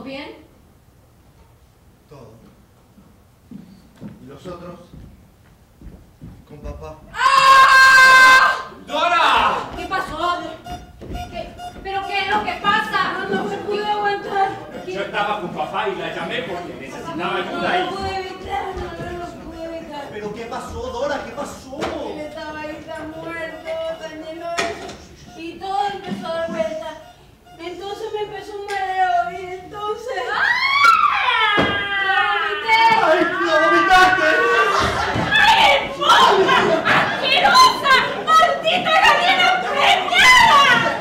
¿Todos bien? Todo. ¿Y los otros? Con papá. ¡Ah! ¡Dora! ¿Qué pasó? ¿Pero qué es lo que pasa? No me pude aguantar. Yo estaba con papá y la llamé porque necesitaba ayuda No ahí. lo pude evitar, no lo pude evitar. ¿Pero qué pasó, Dora? ¿Qué pasó? Él estaba ahí tan muerto, tan lleno de eso. Y todo empezó a dar vuelta. Entonces me empezó un mareo y entonces... ¡Ay, lo vomitaste! ¡Ay, puta! ¡Asquerosa! ¡Maldita gallina preñada!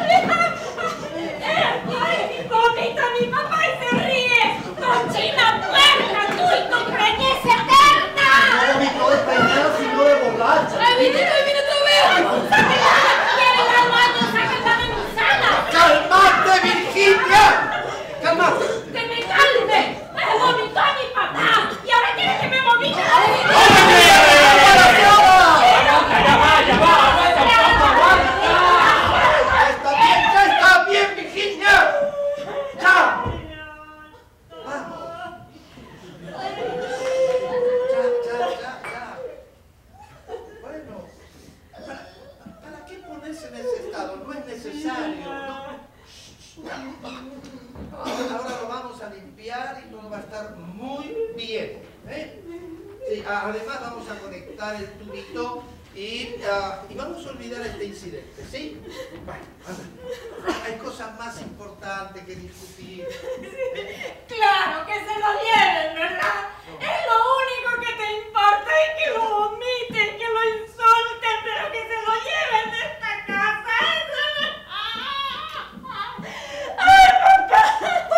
¡Ay, vomita mi papá y se ríe! ¡Cochina puerca! ¡Tú y tu preñez eterna! No vomitó de preñada, sino de borracha. ¡Ay, viene otra vez! ¡Sáquenla! ¡Quieren al baño! ¡Sáquenla de mi sala! ¡Calmate, Virginia! ¡Calmate! ¡Que me calme! ¡Me vomitó a mi papá! ¡Y ahora quiere que me vomite a mí! Ya va, aguanta un poco, aguanta. ¡Ya está bien, Virginia! ¡Ya! ¡Vamos! Ya. Bueno, ¿para qué ponerse en ese estado? No es necesario, ¿no? Ahora lo vamos a limpiar y todo va a estar muy bien, ¿eh? Sí, además vamos a conectar el tubito y vamos a olvidar este incidente, ¿sí? Bueno, hay cosas más importantes que discutir. ¡Claro que se lo lleven, ¿verdad? Es lo único que te importa y que lo vomiten, que lo insulten, pero que se lo lleven de esta casa. ¡Ay, papá!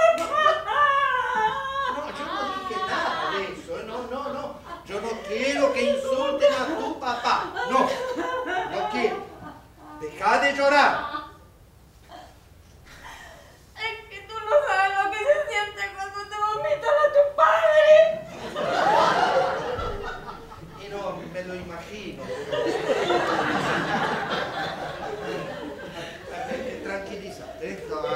No, yo no dije nada de eso, ¿eh? No. Yo no quiero que insulten a tu papá. No quiero. Deja de llorar. Es que tú no sabes lo que se siente cuando te vomitan a tu padre. Y no, me lo imagino. Tranquilízate.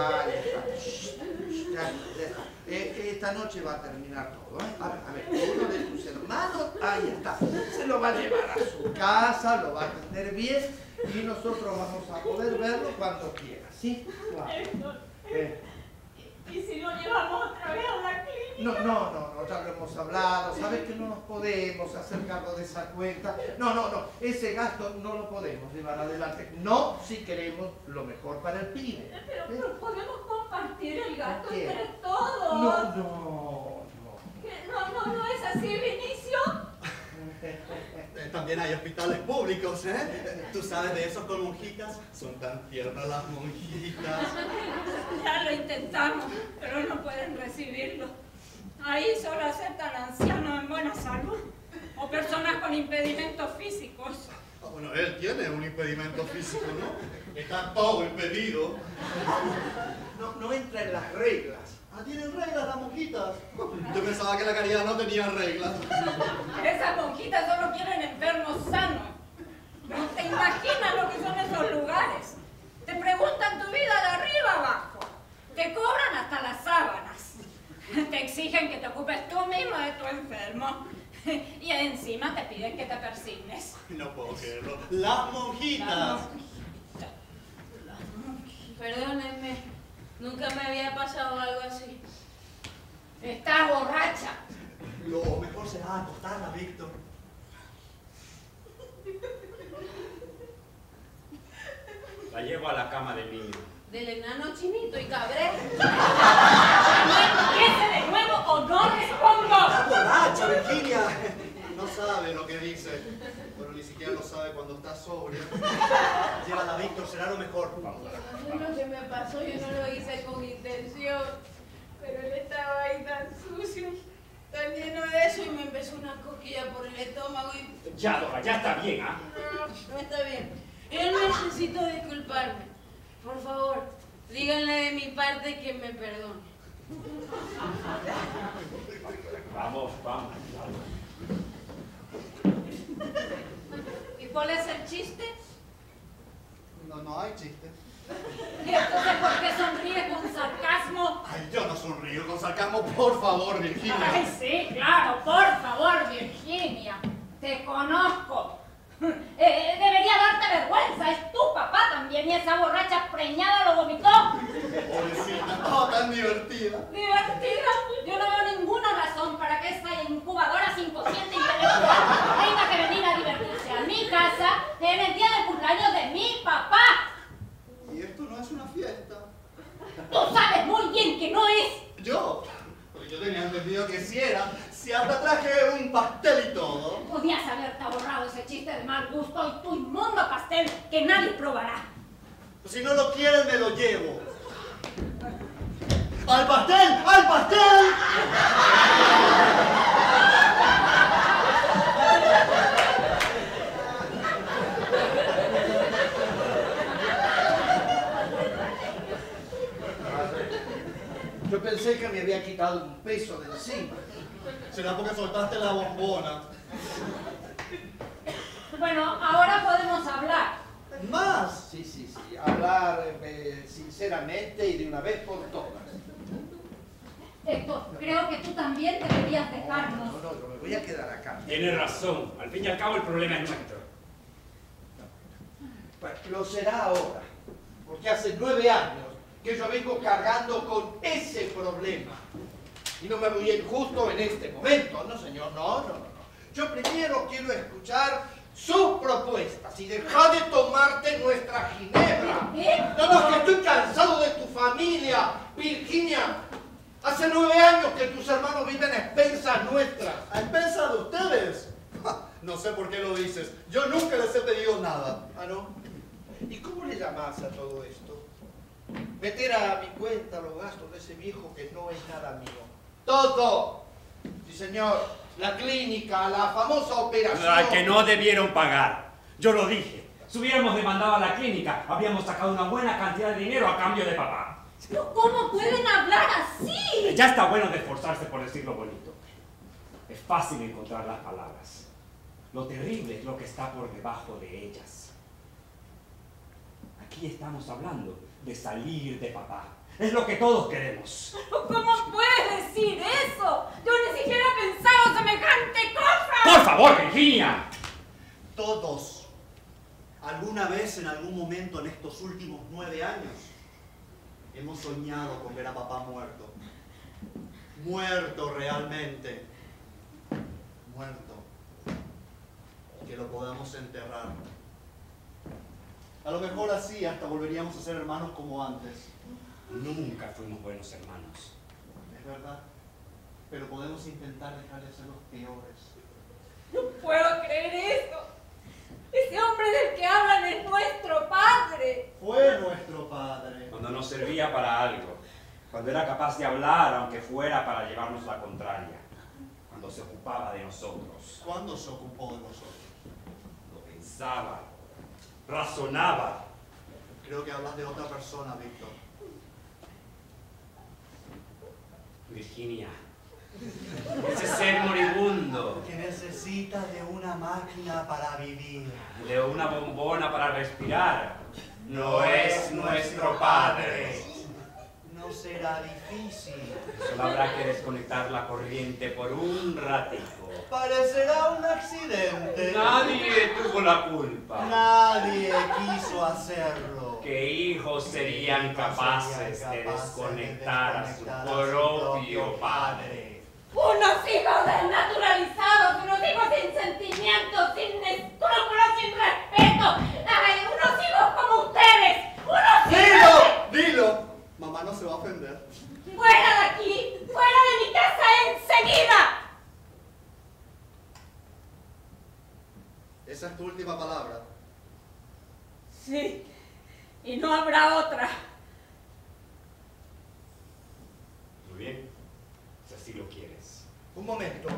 Esta noche va a terminar todo, ¿eh? A ver, uno de tus hermanos, ahí está. Se lo va a llevar a su casa, lo va a atender bien y nosotros vamos a poder verlo cuando quiera, ¿sí? Claro. ¿Y si lo llevamos otra vez a la clínica? No, ya lo hemos hablado, sabes que no nos podemos hacer cargo de esa cuenta. No, ese gasto no lo podemos llevar adelante. No, si queremos lo mejor para el pibe. Pero podemos compartir el gasto ¿Qué? entre todos. No. No es así, Vinicio. También hay hospitales públicos, ¿eh? Tú sabes de esos con monjitas. Son tan tiernas las monjitas. Ya lo intentamos, pero no pueden recibirlo. Ahí solo aceptan ancianos en buena salud o personas con impedimentos físicos. Bueno, él tiene un impedimento físico, ¿no? Está todo impedido. No entra en las reglas. Ah, ¿tienen reglas las monjitas? Yo pensaba que la caridad no tenía reglas. Esas monjitas solo quieren enfermos sanos. No te imaginas lo que son esos lugares. Te preguntan tu vida de arriba abajo. Te cobran hasta las sábanas. Te exigen que te ocupes tú mismo de tu enfermo. Y encima te piden que te persignes. No puedo creerlo. Las monjitas. Perdónenme, nunca me había pasado algo así. Estás borracha. Lo mejor será acostarla, Víctor. La llevo a la cama del niño. Del enano chinito y cabré. ¿Empiece de nuevo o no respondo? ¡Está borracha, Virginia! No sabe lo que dice. Bueno, ni siquiera lo sabe cuando está sobria. Llévala, Víctor, será lo mejor. Vamos a la cama. Lo que me pasó yo no lo hice con intención. Pero él estaba ahí tan sucio, tan lleno de eso y me empezó una cosquilla por el estómago y... Ya, Dora, ya está bien, ¿ah? No está bien. Yo necesito disculparme. Por favor, díganle de mi parte que me perdone. Vamos. ¿Y cuál es el chiste? No hay chiste. ¿Y entonces por qué sonríe con sarcasmo? sarcasmo? Ay, yo no sonrío con sarcasmo, por favor, Virginia. Ay, sí, claro, por favor, Virginia. Te conozco. Debería darte vergüenza, es tu papá también y esa borracha preñada lo vomitó. Pobrecita, estaba tan divertida. ¿Divertida? Yo no veo ninguna razón para que esa incubadora sin cociente intelectual tenga que venir a divertirse a mi casa en el día del cumpleaños de mi papá. Y esto no es una fiesta. Tú sabes muy bien que no es. ¿Yo? Porque yo tenía entendido que sí era. Si hasta traje un pastel y todo. Podías haberte ahorrado ese chiste de mal gusto y tu inmundo pastel que nadie probará. Si no lo quieren, me lo llevo. ¡Al pastel! ¡Al pastel! Yo pensé que me había quitado un peso de encima. Será porque soltaste la bombona. Bueno, ahora podemos hablar. ¿Más? Sí, hablar sinceramente y de una vez por todas. Héctor, creo que tú también deberías dejarnos. No, yo me voy a quedar acá. Tienes razón. Al fin y al cabo el problema es nuestro. Pues lo será ahora, porque hace 9 años que yo vengo cargando con ese problema. Y no me voy a ir justo en este momento, no señor, no. Yo primero quiero escuchar sus propuestas y dejar de tomarte nuestra ginebra. ¿Qué? No, que estoy cansado de tu familia, Virginia. Hace 9 años que tus hermanos viven a expensas nuestras. ¿A expensas de ustedes? No sé por qué lo dices. Yo nunca les he pedido nada. ¿Ah, no? ¿Y cómo le llamás a todo esto? Meter a mi cuenta los gastos de ese viejo que no es nada mío. ¡Todo! Sí, señor. La clínica, la famosa operación. La que no debieron pagar. Yo lo dije. Si hubiéramos demandado a la clínica, habríamos sacado una buena cantidad de dinero a cambio de papá. ¿Pero cómo pueden hablar así? Ya está bueno de esforzarse por decirlo bonito. Es fácil encontrar las palabras. Lo terrible es lo que está por debajo de ellas. Aquí estamos hablando de salir de papá. Es lo que todos queremos. ¿Cómo puedes decir eso? Yo ni siquiera he pensado semejante cosa. ¡Por favor, Virginia! Todos. ¿Alguna vez, en algún momento en estos últimos 9 años, hemos soñado con ver a papá muerto? Muerto realmente. Muerto. Que lo podamos enterrar. A lo mejor así hasta volveríamos a ser hermanos como antes. Nunca fuimos buenos hermanos. Es verdad. Pero podemos intentar dejar de ser los peores. No puedo creer eso. Ese hombre del que hablan es nuestro padre. Fue nuestro padre. Cuando nos servía para algo. Cuando era capaz de hablar, aunque fuera para llevarnos la contraria. Cuando se ocupaba de nosotros. ¿Cuándo se ocupó de nosotros? Cuando pensaba, razonaba. Creo que hablas de otra persona, Víctor. Virginia, ese ser moribundo, Que necesita de una máquina para vivir. de una bombona para respirar, no es nuestro padre. No será difícil. Solo habrá que desconectar la corriente por un ratico. Parecerá un accidente. Nadie tuvo la culpa. Nadie quiso hacerlo. ¿Qué hijos serían capaces de desconectar a su propio padre? Unos hijos desnaturalizados, unos hijos sin sentimientos, sin escrúpulos, sin respeto. Ay, unos hijos como ustedes. Unos hijos. ¡Dilo! Mamá no se va a ofender. ¡Fuera de aquí! ¡Fuera de mi casa enseguida! Esa es tu última palabra. Sí, y no habrá otra. Muy bien, si así lo quieres. Un momento.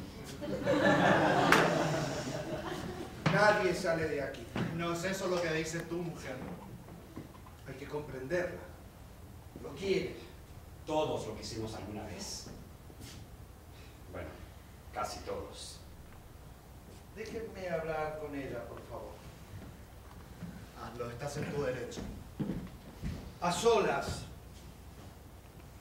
Nadie sale de aquí. No es eso lo que dice tu mujer. Hay que comprenderla. Lo quiere. Todos lo quisimos alguna vez. Bueno, casi todos. Déjenme hablar con ella, por favor. Hazlo, estás en tu derecho. A solas.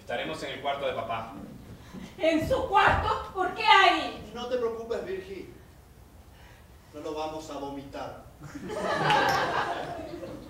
Estaremos en el cuarto de papá. ¿En su cuarto? ¿Por qué ahí? No te preocupes, Virgi. No lo vamos a vomitar.